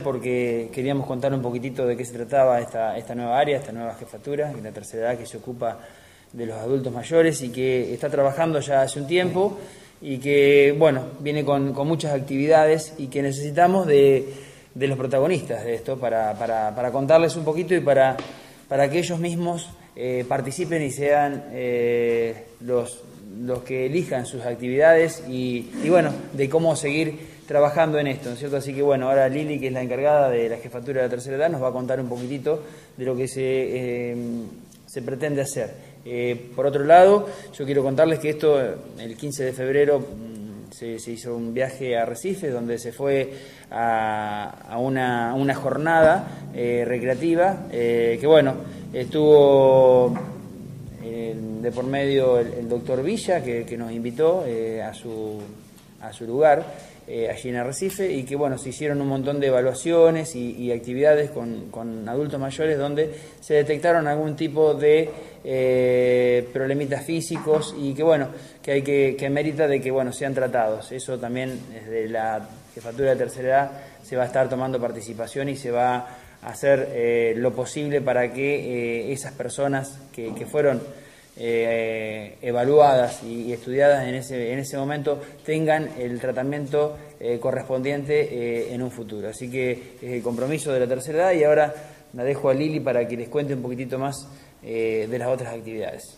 porque queríamos contar un poquitito de qué se trataba esta nueva área, esta nueva jefatura, la tercera edad que se ocupa de los adultos mayores y que está trabajando ya hace un tiempo y que, bueno, viene con muchas actividades y que necesitamos de los protagonistas de esto para contarles un poquito y para que ellos mismos participen y sean los que elijan sus actividades y bueno, de cómo seguir trabajando en esto, ¿no es cierto? Así que bueno, ahora Lili, que es la encargada de la jefatura de la tercera edad, nos va a contar un poquitito de lo que se pretende hacer. Por otro lado, yo quiero contarles que esto, el 15 de febrero, se hizo un viaje a Arrecife, donde se fue a una jornada recreativa, que bueno, estuvo de por medio el doctor Villa, que nos invitó a su lugar, allí en Arrecife, y que bueno, se hicieron un montón de evaluaciones y actividades con adultos mayores donde se detectaron algún tipo de problemitas físicos y que bueno, que merita de que bueno, sean tratados. Eso también desde la jefatura de tercera edad se va a estar tomando participación y se va a hacer lo posible para que esas personas que fueron evaluadas y estudiadas en ese momento tengan el tratamiento correspondiente en un futuro. Así que es el compromiso de la tercera edad y ahora la dejo a Lili para que les cuente un poquitito más de las otras actividades.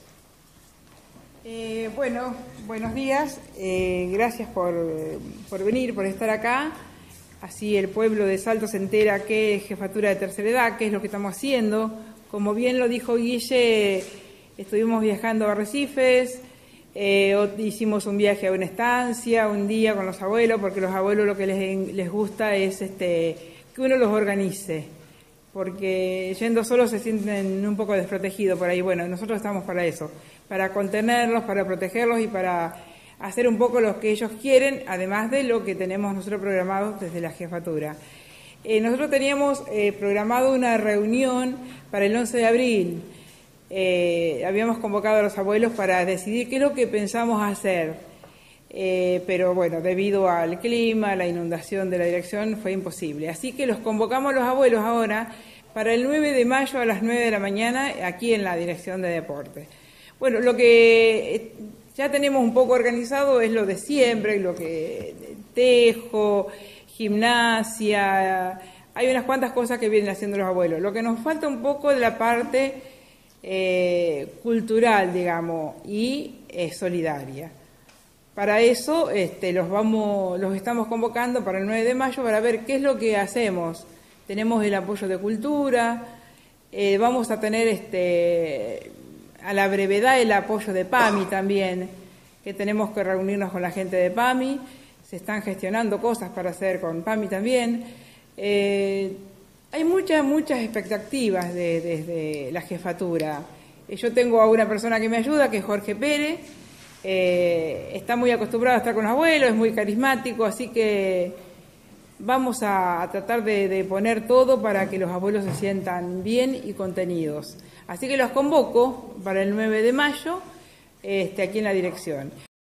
Bueno, buenos días, gracias por venir, por estar acá. Así el pueblo de Salto se entera qué es jefatura de tercera edad, qué es lo que estamos haciendo. Como bien lo dijo Guille, estuvimos viajando a Arrecifes, hicimos un viaje a una estancia, un día con los abuelos, porque los abuelos lo que les gusta es que uno los organice, porque yendo solos se sienten un poco desprotegidos por ahí. Bueno, nosotros estamos para eso, para contenerlos, para protegerlos y para hacer un poco lo que ellos quieren, además de lo que tenemos nosotros programado desde la jefatura. Nosotros teníamos programado una reunión para el 11 de abril, habíamos convocado a los abuelos para decidir qué es lo que pensamos hacer, pero bueno, debido al clima, la inundación de la dirección, fue imposible. Así que los convocamos a los abuelos ahora para el 9 de mayo a las 9 de la mañana aquí en la Dirección de Deporte. Bueno, lo que ya tenemos un poco organizado es lo de siempre, lo que tejo, gimnasia, hay unas cuantas cosas que vienen haciendo los abuelos. Lo que nos falta un poco de la parte cultural, digamos, y solidaria. Para eso los estamos convocando para el 9 de mayo para ver qué es lo que hacemos. Tenemos el apoyo de cultura, vamos a tener a la brevedad el apoyo de PAMI también, que tenemos que reunirnos con la gente de PAMI, se están gestionando cosas para hacer con PAMI también. Hay muchas expectativas desde la jefatura. Yo tengo a una persona que me ayuda, que es Jorge Pérez, está muy acostumbrado a estar con los abuelos, es muy carismático, así que vamos a tratar de poner todo para que los abuelos se sientan bien y contenidos. Así que los convoco para el 9 de mayo aquí en la dirección.